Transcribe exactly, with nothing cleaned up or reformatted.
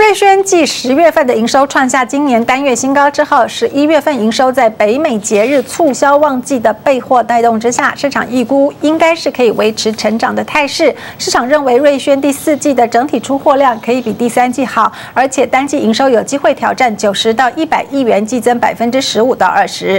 瑞轩继十月份的营收创下今年单月新高之后，十一月份营收在北美节日促销旺季的备货带动之下，市场预估应该是可以维持成长的态势。市场认为瑞轩第四季的整体出货量可以比第三季好，而且单季营收有机会挑战九十到一百亿元，季增百分之十五到二十。